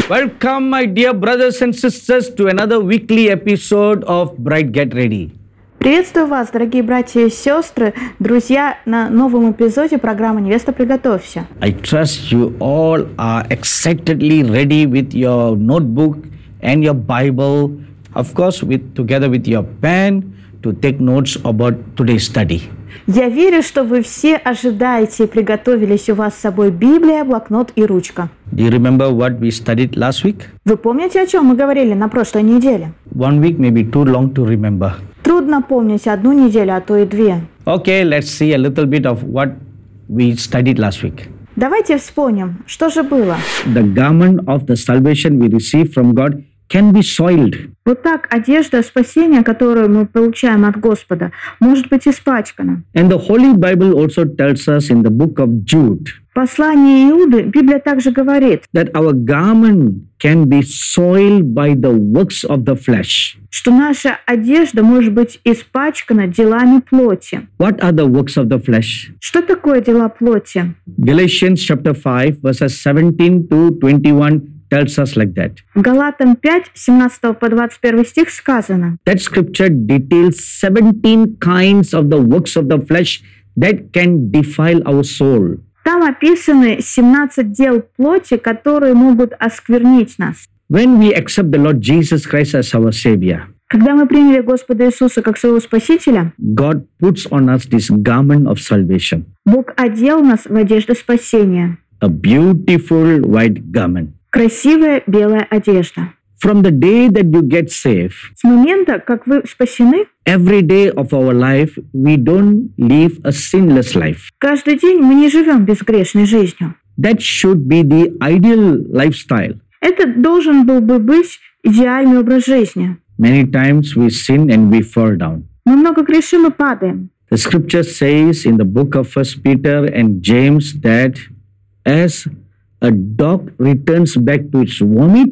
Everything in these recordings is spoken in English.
Welcome, my dear brothers and sisters, to another weekly episode of Bride Get Ready. Приветствую вас, дорогие братья и сестры, друзья, на новом эпизоде программы «Невеста, приготовься». I trust you all are excitedly ready with your notebook and your Bible, of course, together with your pen to take notes about today's study. Я верю, что вы все ожидаете и приготовились, у вас с собой Библия, блокнот и ручка. Do you remember what we studied last week? Вы помните, о чем мы говорили на прошлой неделе? 1 week may be too long to remember. Трудно помнить одну неделю, а то и две. Okay, let's see a little bit of what we studied last week. Давайте вспомним, что же было. The garment of the salvation we receive from God can be soiled. Вот так одежда спасения, которую мы получаем от Господа, может быть испачкана. And the Holy Bible also tells us in the book of Jude В послании Иуды Библия также говорит, that our garment can be soiled by the works of the flesh. что наша одежда может быть испачкана делами плоти. What are the works of the flesh? Что такое дела плоти? Galatians chapter 5 verses 17 to 21 tells us like that. В Галатам 5, 17 по 21 стих сказано, That scripture details 17 kinds of the works of the flesh that can defile our soul. там описаны 17 дел плоти, которые могут осквернить нас. When we accept the Lord Jesus Christ as our Savior, Когда мы приняли Господа Иисуса как своего Спасителя, God puts on us this garment of salvation, Бог одел нас в одежду спасения. a beautiful white garment. Красивая белая одежда. From the day that you get saved, С момента, как вы спасены, every day of our life, we don't live a sinless life. каждый день мы не живем безгрешной жизнью. That should be the ideal lifestyle. Это должен был бы быть идеальный образ жизни. Many times we sin and we fall down. Мы много грешим и падаем. The scripture says in the book of 1 Peter and James that as a dog returns back to its vomit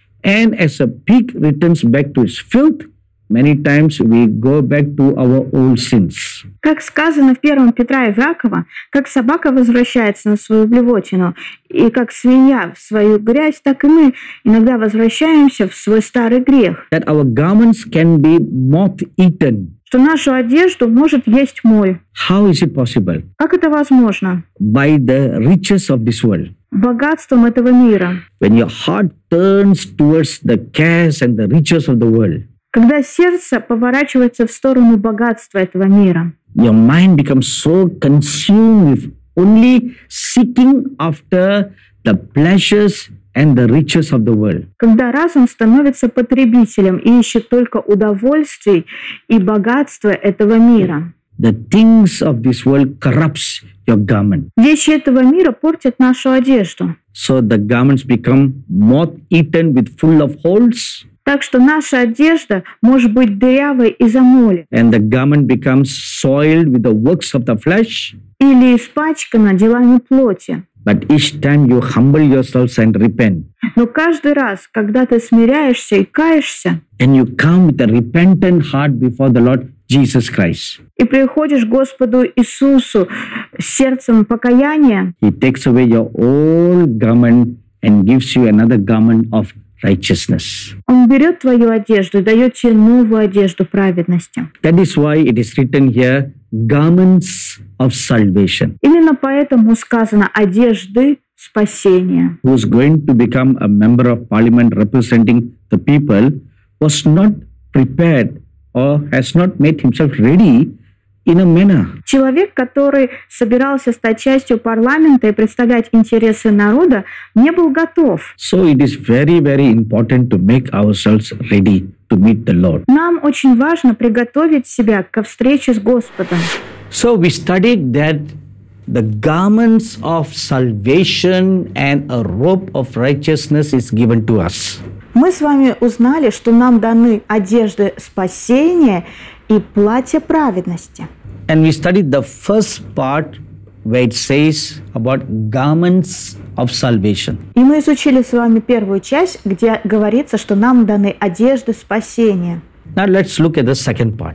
and as a pig returns back to its filth, many times we go back to our old sins. Как сказано в 1 Петра Иакова, как собака возвращается на свою блевотину, и как свинья в свою грязь, так и мы иногда возвращаемся в свой старый грех. That our garments can be moth-eaten. Что нашу одежду может есть моль. How is it possible? Как это возможно? By the riches of this world. Богатством этого мира. When your heart turns towards the cares and the riches of the world, Когда сердце поворачивается в сторону богатства этого мира. your mind becomes so consumed with only seeking after the pleasures and the riches of the world. Когда разум становится потребителем и ищет только удовольствий и богатства этого мира. The things of this world corrupts your garment. Вещи этого мира портят нашу одежду. So the garments become moth-eaten with full of holes, Так что наша одежда может быть дырявой из-за моли and the garment becomes soiled with the works of the flesh. или испачкана делами плоти. But each time you humble yourselves and repent, Но каждый раз, когда ты смиряешься и каешься, and you come with a repentant heart before the Lord Jesus Christ, и приходишь к Господу Иисусу с сердцем покаяния, He takes away your old garment and gives you another garment of righteousness. Он берет твою одежду и дает тебе новую одежду праведности. That is why it is written here, garments of salvation. Именно поэтому сказано «одежды спасения». Who is going to become a member of parliament representing the people was not prepared or has not made himself ready in a manner. Человек, который собирался стать частью парламента и представлять интересы народа, не был готов. So it is very, very important to make ourselves ready to meet the Lord. Нам очень важно приготовить себя ко встрече с Господом. So we studied that the garments of salvation and a robe of righteousness is given to us. Мы с вами узнали, что нам даны одежды спасения и платье праведности. And we studied the first part where it says about garments of salvation. И мы изучили с вами первую часть, где говорится, что нам даны одежды спасения. Now let's look at the second part.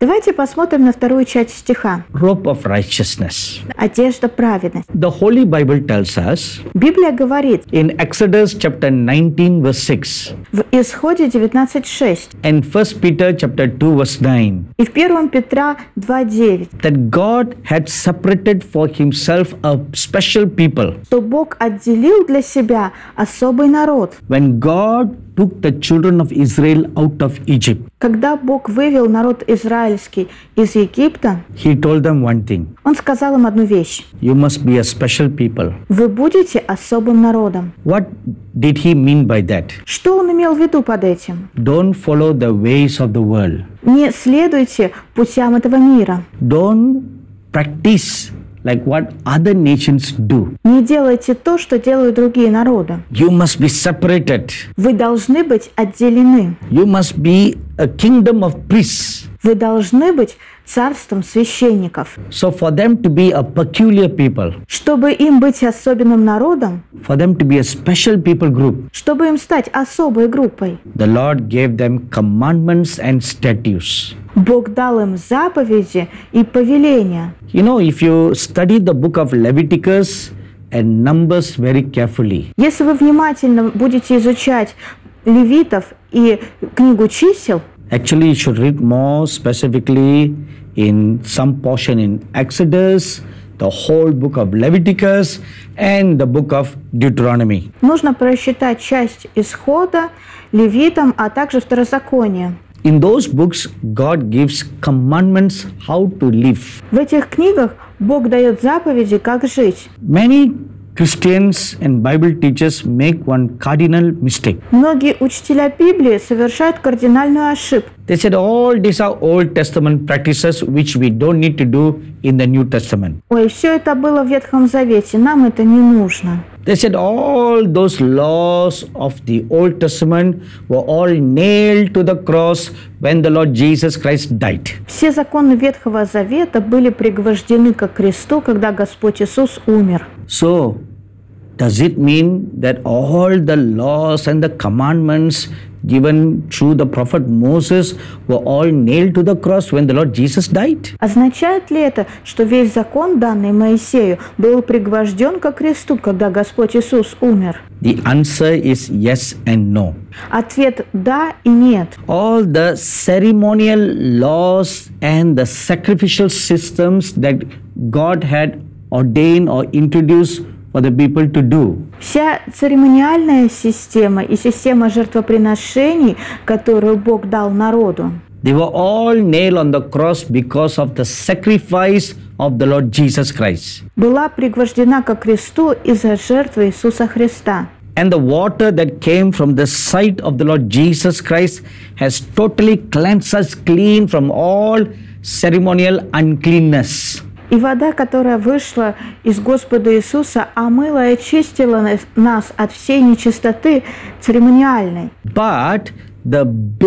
Давайте посмотрим на вторую часть стиха. Robe of righteousness. Одежда праведности. The Holy Bible tells us Библия говорит in Exodus chapter 19 verse 6 в Исходе 19:6 and 1 Peter chapter 2 verse 9 и в 1 Петра 2:9, that God had separated for himself a special people что Бог отделил для себя особый народ. when God took the children of Israel out of Egypt. Когда Бог вывел народ израильский из Египта, He told them one thing: Он сказал им одну вещь. you must be a special people. Вы будете особым народом. What did he mean by that? Что Он имел в виду под этим? Don't follow the ways of the world. Не следуйте путям этого мира. Don't practice like what other nations do. Не делайте то, что делают другие народы. You must be separated. Вы должны быть отделены. You must be a kingdom of priests. Вы должны быть царством священников. So for them to be a peculiar people, Чтобы им быть особенным народом, for them to be a special people group, чтобы им стать особой группой, the Lord gave them commandments and statutes. Бог дал им заповеди и повеления. You know, if you study the book of Leviticus and Numbers very carefully, Если вы внимательно будете изучать левитов и книгу чисел, actually you should read more specifically in some portion in Exodus, the whole book of Leviticus, and the book of Deuteronomy. нужно прочитать часть Исхода, Левитам, а также Второзаконие. In those books, God gives commandments how to live. В этих книгах Бог дает заповеди, как жить. Many Christians and Bible teachers make one cardinal mistake. Многие учителя Библии совершают кардинальную ошибку. They said all these are Old Testament practices which we don't need to do in the New Testament. Ой, все это было в Ветхом Завете, нам это не нужно. They said all those laws of the Old Testament were all nailed to the cross when the Lord Jesus Christ died. Все законы Ветхого Завета были пригвождены ко кресту, когда Господь Иисус умер. So, does it mean that all the laws and the commandments given through the prophet Moses were all nailed to the cross when the Lord Jesus died? Означает ли это, что весь закон, данный Моисею, был пригвожден ко кресту, когда Господь Иисус умер? The answer is yes and no. Ответ – да и нет. All the ceremonial laws and the sacrificial systems that God had ordained or introduced for the people to do, Вся церемониальная система и система жертвоприношений, которую Бог дал народу, they were all nailed on the cross because of the sacrifice of the Lord Jesus Christ. была пригвождена ко кресту из-за жертвы Иисуса Христа. And the water that came from the side of the Lord Jesus Christ has totally cleansed us clean from all ceremonial uncleanness. И вода, которая вышла из Господа Иисуса, омыла и очистила нас от всей нечистоты церемониальной. But the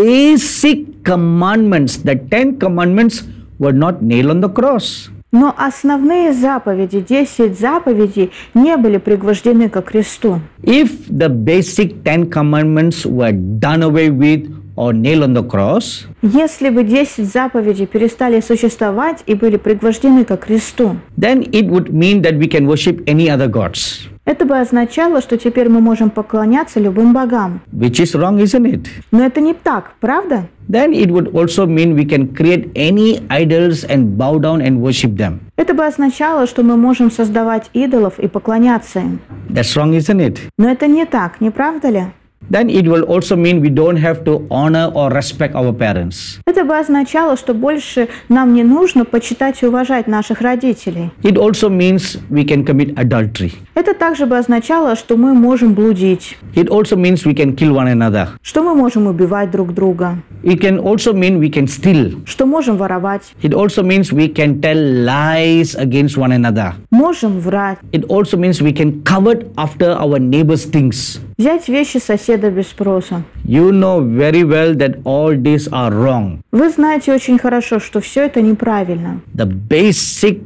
basic commandments, the 10 commandments, were not nailed on the cross. Но основные заповеди, 10 заповедей, не были пригвождены ко кресту. If the basic 10 commandments were done away with or nailed on the cross, Если бы 10 заповедей перестали существовать и были пригвождены ко кресту, then it would mean that we can worship any other gods, это бы означало, что теперь мы можем поклоняться любым богам. which is wrong, isn't it? Но это не так, правда? Then it would also mean we can create any idols and bow down and worship them. Это бы означало, что мы можем создавать идолов и поклоняться им. That's wrong, isn't it? Но это не так, не правда ли? Then it will also mean we don't have to honor or respect our parents. Это бы означало, что больше нам не нужно почитать и уважать наших родителей. It also means we can commit adultery. Это также бы означало, что мы можем блудить, It also means we can kill one another. что мы можем убивать друг друга, It can also mean we can steal. что можем воровать, It also means we can tell lies against one another. можем врать, It also means we can covet after our neighbor's things. взять вещи соседа без спроса. You know very well that all these are wrong. Вы знаете очень хорошо, что все это неправильно. The basic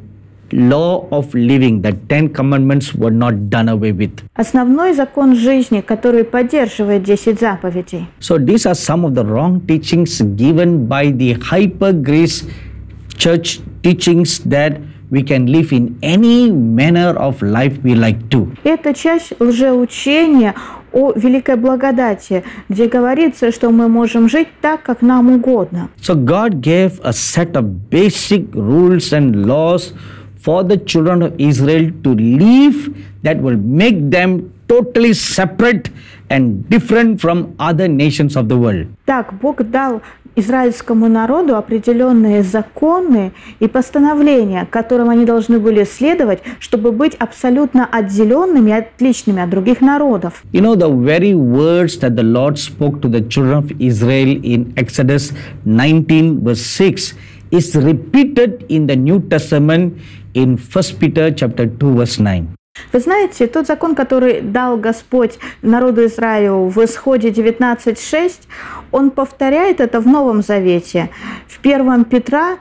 law of living, the 10 commandments, were not done away with. Основной закон жизни, который поддерживает 10 заповедей. So these are some of the wrong teachings given by the hyper grace church teachings that we can live in any manner of life we like to. Это часть лжеучения о великой благодати, где говорится, что мы можем жить так, как нам угодно. So God gave a set of basic rules and laws for the children of Israel to live that will make them totally separate and different from other nations of the world. Так, Бог дал израильскому народу определенные законы и постановления, которым они должны были следовать, чтобы быть абсолютно отделенными и отличными от других народов. You know, the very words that the Lord spoke to the children of Israel in Exodus 19 verse 6 is repeated in the New Testament in 1 Peter chapter 2 verse 9. Вы знаете, тот закон, который дал Господь народу Израилю в Исходе 19.6, Он повторяет это в Новом Завете, в 1 Петра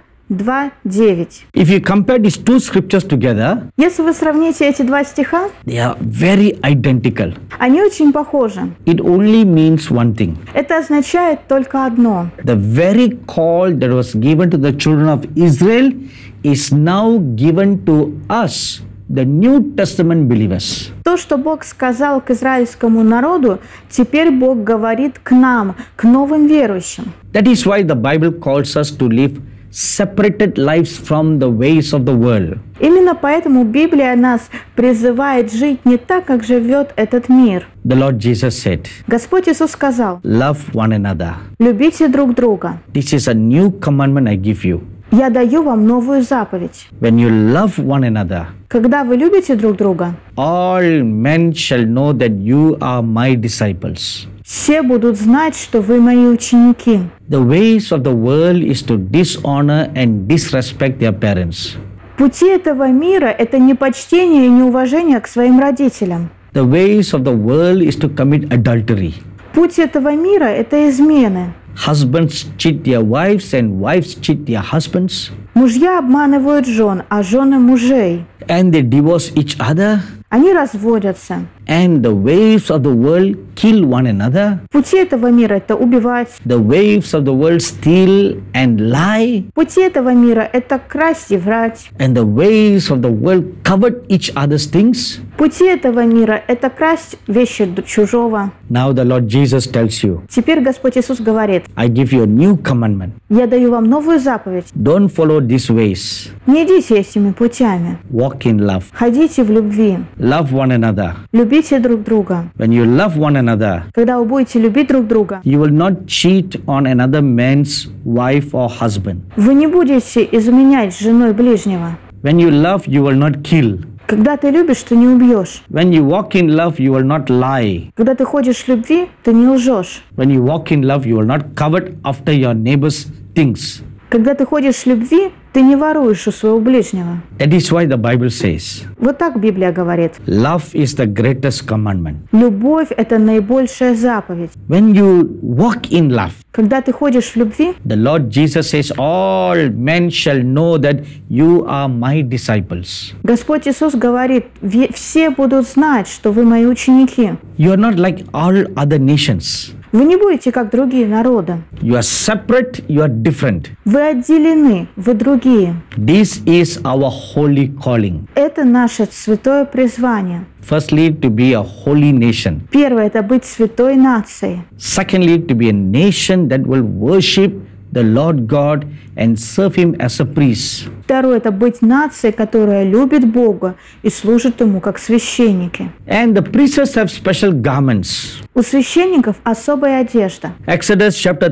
2.9. If you compare these two scriptures together, Если вы сравните эти два стиха, they are very identical. они очень похожи. It only means one thing. Это означает только одно. The very call that was given to the children of Israel is now given to us, the New Testament believers. То, что Бог сказал к израильскому народу, теперь Бог говорит к нам, к новым верующим. That is why the Bible calls us to live separated lives from the ways of the world. Именно поэтому Библия нас призывает жить не так, как живет этот мир. The Lord Jesus said, Господь Иисус сказал: love one another. «Любите друг друга. This is a new commandment I give you. Я даю вам новую заповедь». When you love one another, Когда вы любите друг друга, all men shall know that you are my disciples. все будут знать, что вы мои ученики. The ways of the world is to dishonor and disrespect their parents. Пути этого мира – это непочтение и неуважение к своим родителям. The ways of the world is to commit adultery. Путь этого мира – это измены. Husbands cheat their wives and wives cheat their husbands. Мужья обманывают жен, а жены мужей. And they divorce each other. Они разводятся. And the waves of the world kill one another. Пути этого мира – это убивать. The waves of the world steal and lie. Пути этого мира – это красть и врать. And the ways of the world covet each other's things. Пути этого мира – это красть вещи чужого. Now the Lord Jesus tells you, Теперь Господь Иисус говорит: I give you a new commandment. «Я даю вам новую заповедь. Don't follow these ways. Не идите этими путями. Walk in love. Ходите в любви. Love one another. Любите друг друга». When you love one another, Когда вы будете любить друг друга, you will not cheat on another man's wife or husband. вы не будете изменять с женой ближнего. When you love, you will not kill. Когда ты любишь, ты не убьешь. When you walk in love, you will not lie. Когда ты ходишь в любви, ты не лжешь. When you walk in love, you will not covet after your neighbor's things. Когда ты ходишь в любви, ты не воруешь у своего ближнего. That is why the Bible says, Вот так Библия говорит. love is the greatest commandment. Любовь – это наибольшая заповедь. When you walk in love, Когда ты ходишь в любви, the Lord Jesus says, all men shall know that you are my disciples. Господь Иисус говорит: «Все будут знать, что вы мои ученики». You are not like all other nations. Вы не будете как другие народы. You are separate, you are different. Вы отделены, вы другие. This is our holy calling. Это наше святое призвание. Firstly, to be a holy nation. Первое – это быть святой нацией. Secondly, to be a nation that will worship the Lord God and serve Him as a priest. Второе – это быть нацией, которая любит Бога и служит Ему как священники. And the priests have special garments. У священников особая одежда. Exodus chapter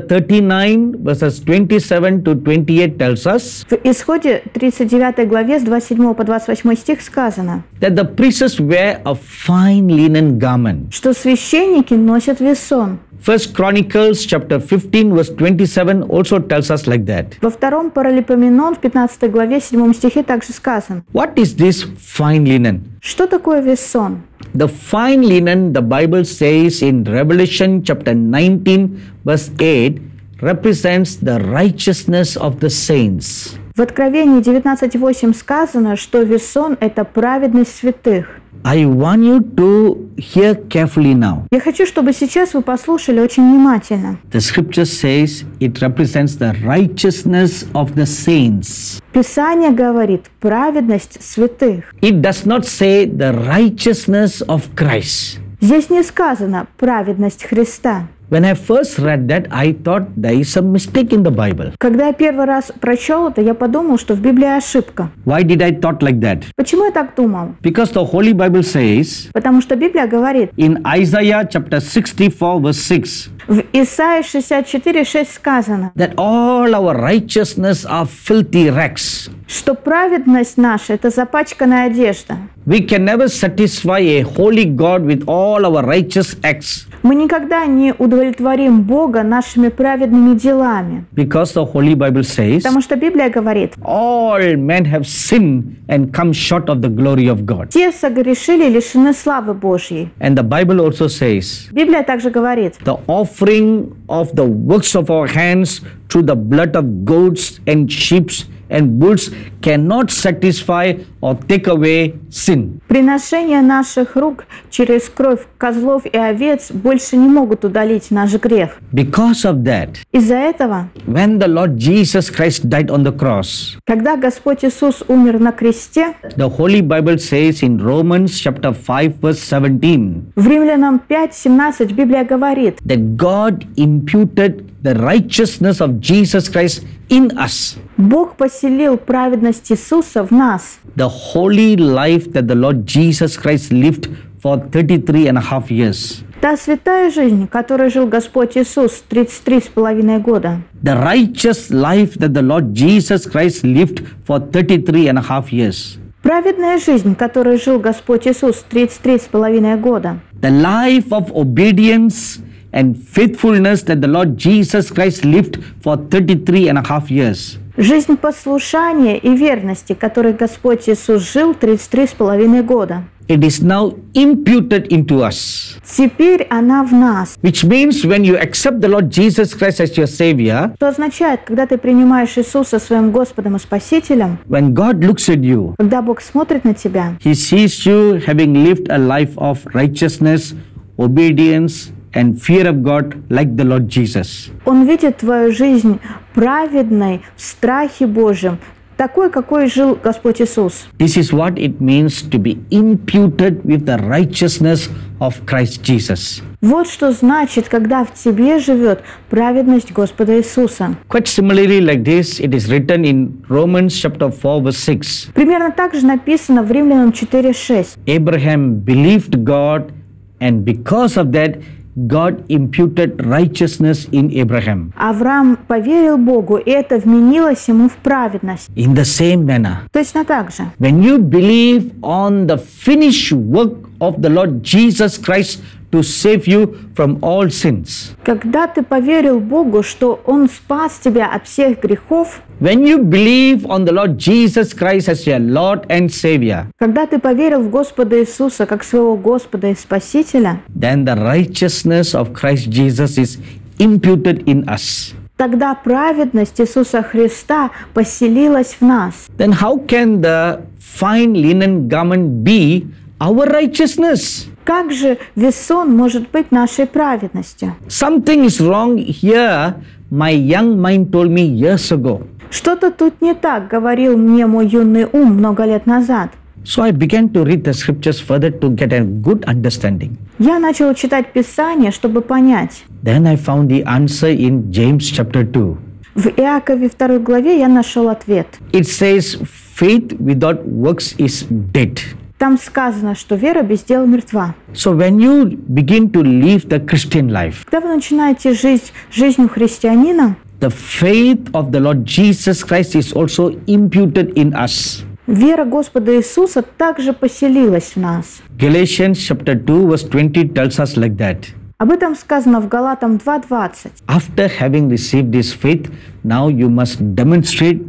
39 verses 27 to 28 tells us В Исходе 39 главе с 27 по 28 стих сказано, that the priests wear a fine linen garment. что священники носят весон. First Chronicles chapter 15 verse 27 also tells us like that. Во втором Паралипоменон в 15 главе 7 стихе также сказано. What is this fine linen? Что такое весон? The fine linen, the Bible says in Revelation chapter 19 verse 8, represents the righteousness of the saints. В Откровении 19:8 сказано, что Весон – это праведность святых. I want you to hear carefully now. Я хочу, чтобы сейчас вы послушали очень внимательно. The scripture says it represents the righteousness of the saints. Писание говорит праведность святых. It does not say the righteousness of Christ. Здесь не сказано праведность Христа. When I first read that, I thought there is a mistake in the Bible. Когда я первый раз прочел это, я подумал, что в Библии ошибка. Why did I thought like that? Почему я так думал? Because the Holy Bible says Потому что Библия говорит, in Isaiah chapter 64 verse 6 в Исаии 64:6 сказано, that all our righteousness are filthy rags. что праведность наша – это запачканная одежда. We can never satisfy a holy God with all our righteous acts Мы никогда не удовлетворим Бога нашими праведными делами. because the Holy Bible says Потому что Библия говорит, all men have sinned and come short of the glory of God. те согрешили и лишены славы Божьей. And the Bible also says Библия также говорит, the offering of the works of our hands through the blood of goats and sheep and bulls cannot satisfy or take away sin. приношения наших рук через кровь козлов и овец больше не могут удалить наш грех. Because of that, Из-за этого, when the Lord Jesus Christ died on the cross, когда Господь Иисус умер на кресте, the Holy Bible says in Romans chapter 5 verse 17 в Римлянам 5:17 Библия говорит, that God imputed the righteousness of Jesus Christ in us, Бог поселил праведность Иисуса в нас. the holy life that the Lord Jesus Christ lived for 33 and a half years. Та святая жизнь, которой жил Господь Иисус 33,5 года. The righteous life that the Lord Jesus Christ lived for 33 and a half years. Праведная жизнь, которой жил Господь Иисус 33,5 года. The life of obedience and faithfulness that the Lord Jesus Christ lived for 33 and a half years. Жизнь послушания и верности, которой Господь Иисус жил 33,5 года. It is now imputed into us. Теперь она в нас. Which means when you accept the Lord Jesus Christ as your Savior, Что означает, когда ты принимаешь Иисуса своим Господом и Спасителем, when God looks at you, когда Бог смотрит на тебя, He sees you having lived a life of righteousness, obedience, and fear of God like the Lord Jesus. Он видит твою жизнь праведной, в страхе Божьем, такой, какой жил Господь Иисус. This is what it means to be imputed with the righteousness of Christ Jesus. Вот что значит, когда в тебе живет праведность Господа Иисуса. Quite similarly like this, it is written in Romans chapter 4 verse 6. Примерно так же написано в Римлянам 4:6. Abraham believed God, and because of that, God imputed righteousness in Abraham. Авраам поверил Богу, и это вменилось ему в праведность. In the same manner, Точно так же. when you believe on the finished work of the Lord Jesus Christ to save you from all sins, Когда ты поверил Богу, что Он спас тебя от всех грехов, when you believe on the Lord Jesus Christ as your Lord and Savior, когда ты поверил в Господа Иисуса как своего Господа и Спасителя, then the righteousness of Christ Jesus is imputed in us. тогда праведность Иисуса Христа поселилась в нас. Then how can the fine linen garment be our righteousness? Как же весон может быть нашей праведностью? Something is wrong here, my young mind told me years ago. Что-то тут не так, говорил мне мой юный ум много лет назад. So I began to read the scriptures further to get a good understanding. Я начал читать Писание, чтобы понять. Then I found the answer in James chapter 2. В Иакове 2 главе я нашел ответ. It says, faith without works is dead. Там сказано, что вера без дела мертва. So when you begin to live the Christian life, Когда вы начинаете жить жизнью христианина, the faith of the Lord Jesus Christ is also imputed in us. вера Господа Иисуса также поселилась в нас. Galatians chapter 2 verse 20 tells us like that. Об этом сказано в Галатам 2:20. After having received this faith, now you must demonstrate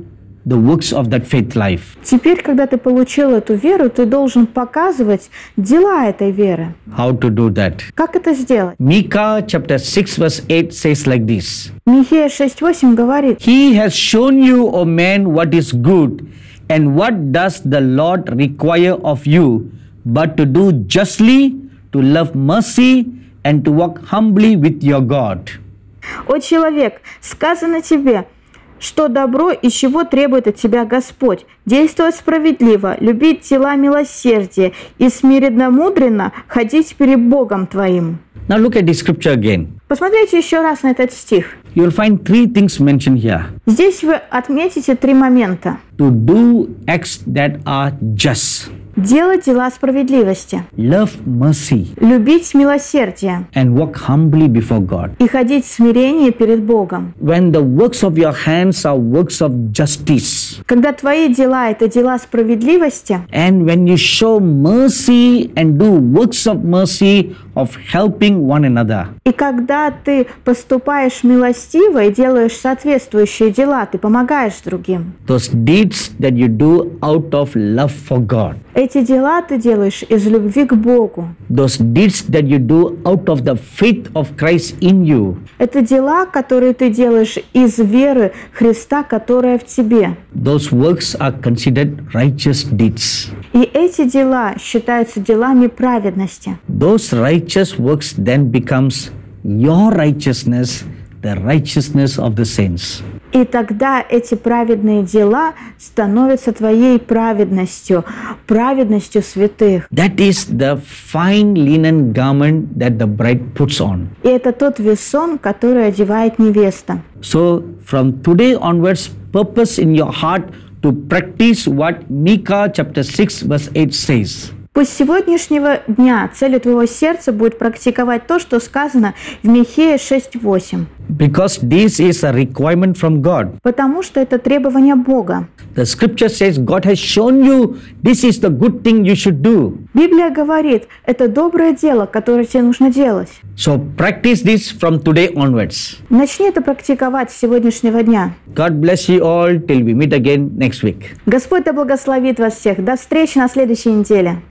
the works of that faith life. Теперь, когда ты получил эту веру, ты должен показывать дела этой веры. How to do that? Как это сделать? Micah chapter 6 verse 8 says like this. Михея 6:8 говорит: He has shown you, O man, what is good, and what does the Lord require of you, but to do justly, to love mercy, and to walk humbly with your God. «О человек, сказано тебе, что добро и чего требует от тебя Господь, действовать справедливо, любить дела милосердия и смиренно-мудренно ходить перед Богом твоим». Now look at the scripture again. Посмотрите еще раз на этот стих. You will find three things mentioned here. Здесь вы отметите 3 момента. To do acts that are just, Делать дела справедливости, love mercy, любить милосердие and walk humbly before God. и ходить в смирении перед Богом. When the works of your hands are works of justice, Когда твои дела – это дела справедливости, and when you show mercy and do works of mercy of helping one another, и когда ты поступаешь милостиво и делаешь соответствующие дела, ты помогаешь другим. those deeds that you do out of love for God, Эти дела ты делаешь из любви к Богу. those deeds that you do out of the faith of Christ in you, Это дела, которые ты делаешь из веры Христа, которая в тебе. those works are considered righteous deeds. И эти дела считаются делами праведности. Those righteous works then becomes your righteousness, the righteousness of the saints. И тогда эти праведные дела становятся твоей праведностью, праведностью святых. That is the fine linen garment that the bride puts on. И это тот весон, который одевает невеста. So from today onwards, purpose in your heart to practice what Micah chapter 6 verse 8 says. Пусть с сегодняшнего дня целью твоего сердца будет практиковать то, что сказано в Михее 6:8. Because this is a requirement from God. Потому что это требование Бога. The scripture says God has shown you this is the good thing you should do. Библия говорит, это доброе дело, которое тебе нужно делать. So practice this from today onwards. Начни это практиковать с сегодняшнего дня. God bless you all till we meet again next week. Господь да благословит вас всех. До встречи на следующей неделе.